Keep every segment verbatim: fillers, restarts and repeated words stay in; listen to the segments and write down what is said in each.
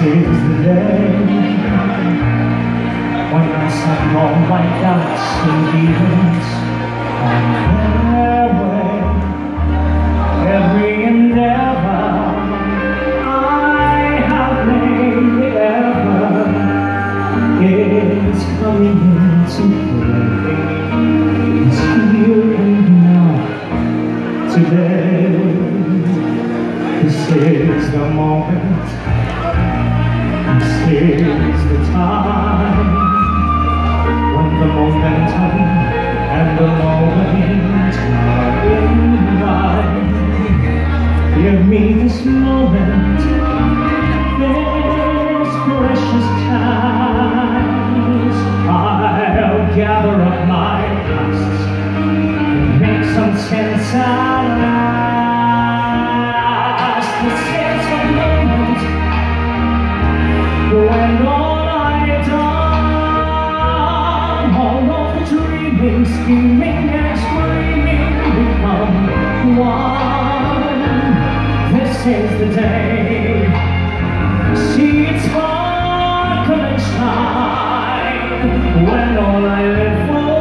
is the day when I set all my doubts and demons on their way. Every endeavor I have made ever is coming into play. It's here and now, today. This is the moment. This is the time when the momentum and the moment are in line. Give me this moment, this precious times. I'll gather up my past and make some sense out of last. This is the moment when all I've done, all of the dreaming, scheming and screaming become one. This is the day. See it sparkle and shine when all I live for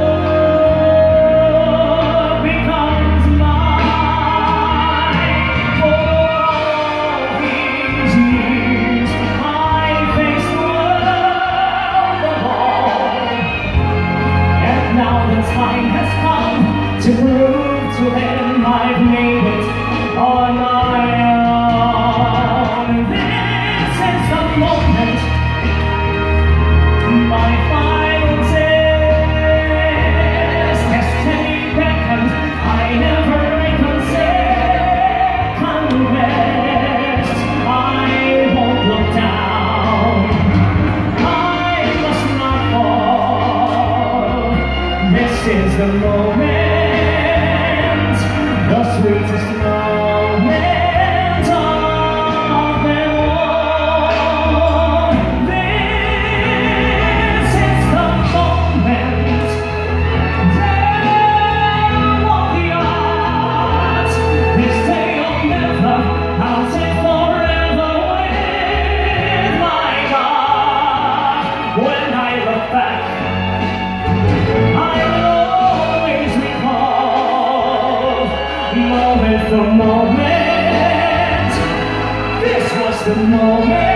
becomes mine. For all these years I faced the world alone, and now the time has come to prove to them I've made it on my own. This is the moment, my final test. Destiny beckons, I never second best. I won't look down, I must not fall. This is the moment, the sweetest moment of them all. This is the moment, down of the odds. This day I'll never, I'll say forever with my God. When I look back, I'll always recall, moment for moment, this was the moment.